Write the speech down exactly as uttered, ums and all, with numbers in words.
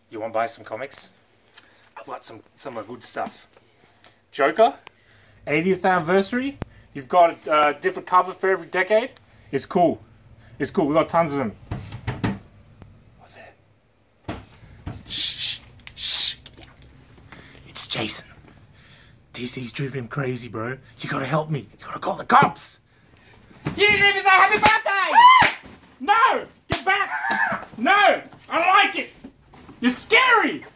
You want to buy some comics? I've got some some of the good stuff. Joker, eightieth anniversary. You've got a uh, different cover for every decade. It's cool. It's cool. We've got tons of them. What's that? Shh, shh, shh. It's Jason. D C's driven him crazy, bro. You gotta help me. You gotta call the cops. You didn't even say happy birthday! No! Get back! No! I don't like it! You're scary!